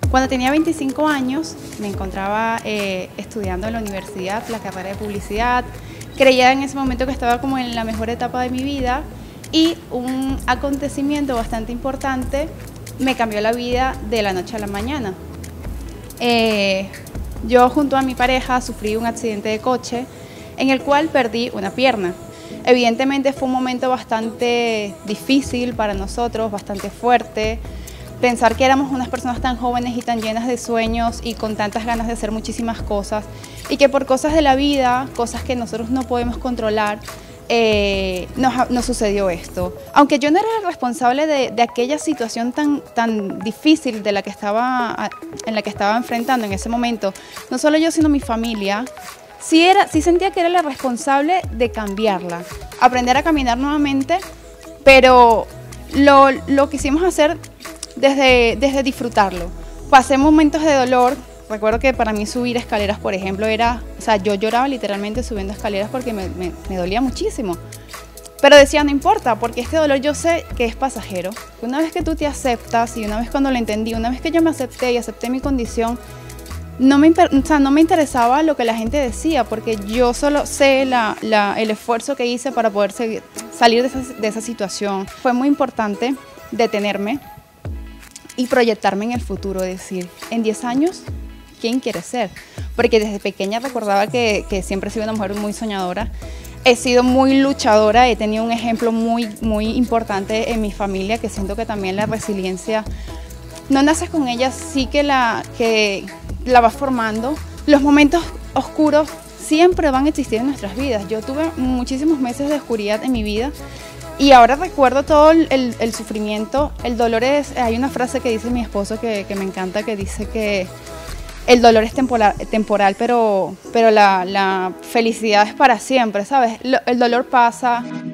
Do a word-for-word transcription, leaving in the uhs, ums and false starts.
Cuando tenía veinticinco años me encontraba eh, estudiando en la universidad la carrera de publicidad. Creía en ese momento que estaba como en la mejor etapa de mi vida y un acontecimiento bastante importante me cambió la vida de la noche a la mañana. Eh, yo junto a mi pareja sufrí un accidente de coche en el cual perdí una pierna. Evidentemente fue un momento bastante difícil para nosotros, bastante fuerte. Pensar que éramos unas personas tan jóvenes y tan llenas de sueños y con tantas ganas de hacer muchísimas cosas y que por cosas de la vida, cosas que nosotros no podemos controlar, eh, nos, nos sucedió esto. Aunque yo no era la responsable de, de aquella situación tan, tan difícil de la que estaba, en la que estaba enfrentando en ese momento, no solo yo sino mi familia, sí, era, sí sentía que era la responsable de cambiarla, aprender a caminar nuevamente, pero lo, lo quisimos hacer Desde, desde disfrutarlo. Pasé momentos de dolor. Recuerdo que para mí subir escaleras, por ejemplo, era... O sea, yo lloraba literalmente subiendo escaleras porque me, me, me dolía muchísimo. Pero decía, no importa, porque este dolor yo sé que es pasajero. Una vez que tú te aceptas, y una vez cuando lo entendí, una vez que yo me acepté y acepté mi condición, no me, o sea, no me interesaba lo que la gente decía, porque yo solo sé la, la, el esfuerzo que hice para poder seguir, salir de esa, de esa situación. Fue muy importante detenerme y proyectarme en el futuro, decir, en diez años, ¿quién quiere ser? Porque desde pequeña recordaba que, que siempre he sido una mujer muy soñadora, he sido muy luchadora, he tenido un ejemplo muy, muy importante en mi familia, que siento que también la resiliencia, no naces con ella, sí que la, que la vas formando. Los momentos oscuros siempre van a existir en nuestras vidas. Yo tuve muchísimos meses de oscuridad en mi vida, y ahora recuerdo todo el, el, el sufrimiento, el dolor es... Hay una frase que dice mi esposo que, que me encanta, que dice que el dolor es temporal, temporal pero, pero la, la felicidad es para siempre, ¿sabes? El dolor pasa.